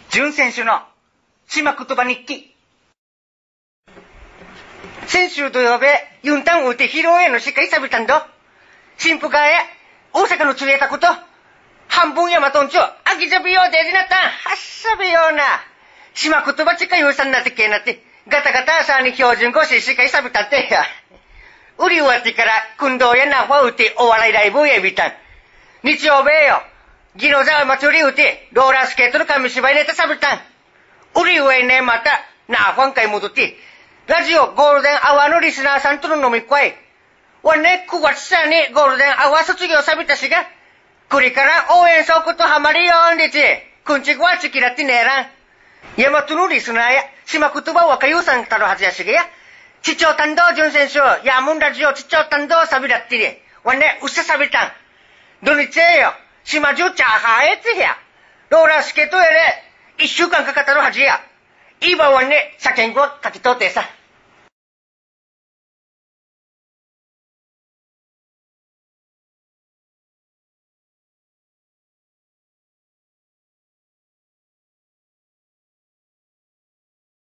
準選手の島言葉日記。先週土曜日、ユンタンウーテ披露宴の司会さびたんど。新婦会へ、大阪の釣れたこと、半分山とんちょ、あきじゃびようでりなったん、はっさびような。島言葉ちかゆうさんなってけなって、ガタガタさに標準語し司会さびたってや。売り終わってから、訓導やなファウてお笑いライブへびたん。日曜日よ、ギノザー祭りうて、ローラースケートの紙芝居ネタさびたん。売り終えねまた、なファン会戻って、ラジオゴールデンアワーのリスナーさんとの飲み会。わね、9月さにゴールデンアワー卒業さびたしが、これから応援そうことはまりよんでて、くんちくわちきらってねえらん。ヤマトのリスナーや、島言葉若ゆうさんたるはずやしげや、ちちょうたんど準選手、やむんラジオちちょうたんどさびらってり、わね、うっささびたん。土日へよ、島中チャーハーえつや、ローラースケートやれ、1週間かかったのはずや。いいばわね、車検語書きとってさ。